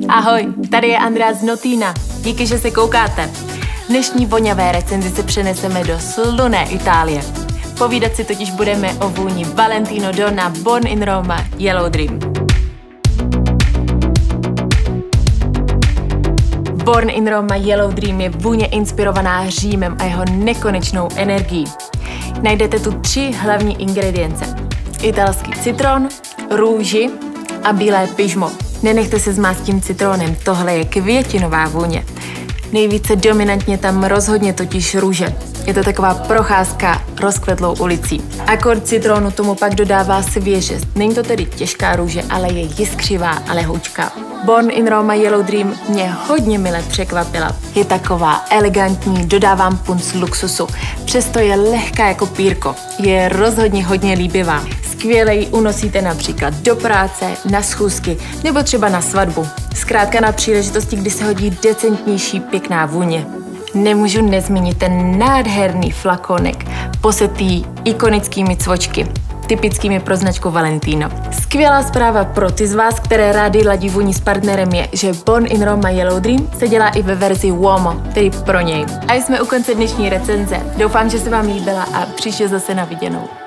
Ahoj, tady je Andrea z Notina. Díky, že se koukáte. V dnešní voňavé recenzi se přeneseme do slunné Itálie. Povídat si totiž budeme o vůni Valentino Donna Born in Roma Yellow Dream. Born in Roma Yellow Dream je vůně inspirovaná Římem a jeho nekonečnou energií. Najdete tu 3 hlavní ingredience. Italský citron, růži a bílé pyžmo. Nenechte se zmást tím citronem, tohle je květinová vůně. Nejvíce dominantně tam rozhodně totiž růže. Je to taková procházka rozkvetlou ulicí. Akord citronu tomu pak dodává svěžest. Není to tedy těžká růže, ale je jiskřivá a lehoučká. Born in Roma Yellow Dream mě hodně mile překvapila. Je taková elegantní, dodávám punc luxusu. Přesto je lehká jako pírko. Je rozhodně hodně líbivá. Skvěle ji unosíte například do práce, na schůzky nebo třeba na svatbu. Zkrátka na příležitosti, kdy se hodí decentnější pěkná vůně. Nemůžu nezmínit ten nádherný flakonek, posetý ikonickými cvočky, typickými pro značku Valentino. Skvělá zpráva pro ty z vás, které rádi ladí vůni s partnerem, je, že Born in Roma Yellow Dream se dělá i ve verzi Uomo, tedy pro něj. A jsme u konce dnešní recenze. Doufám, že se vám líbila a příště zase na viděnou.